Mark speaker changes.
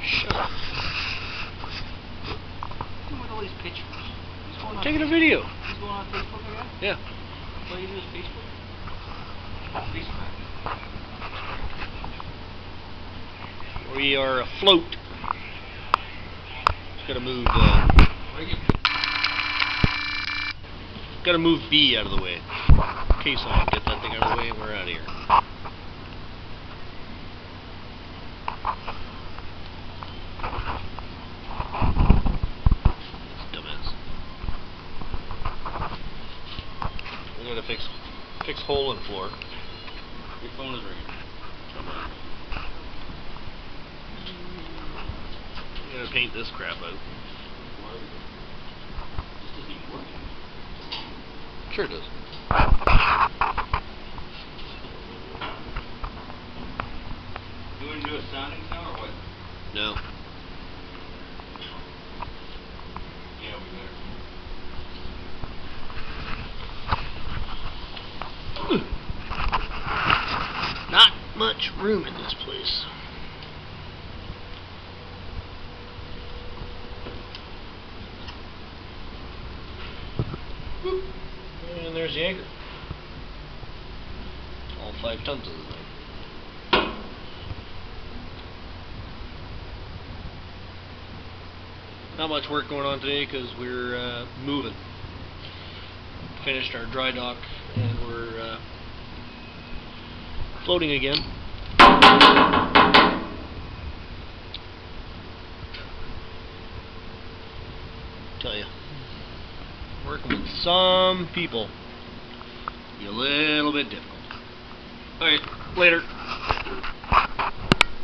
Speaker 1: Shut up.
Speaker 2: With all these pictures.
Speaker 1: I'm taking a video.
Speaker 2: He's going on Facebook again?
Speaker 1: Yeah.
Speaker 2: What do you do with Facebook? Facebook.
Speaker 1: We are afloat. Just gotta move gotta move B out of the way. Okay, so I'll get that thing out of the way and we're out of here. Dumbass. We gotta fix hole in floor. Your phone is ringing. I'm gonna paint this crap out.
Speaker 2: This doesn't even work.
Speaker 1: Sure it does.
Speaker 2: You want to do a soundings now or what?
Speaker 1: No.
Speaker 2: Yeah, we better.
Speaker 1: Not much room in this place. And there's the anchor. All 5 tons of the thing. Not much work going on today because we're moving. Finished our dry dock and we're floating again. Tell you, working with some people be a little bit difficult. Alright, later.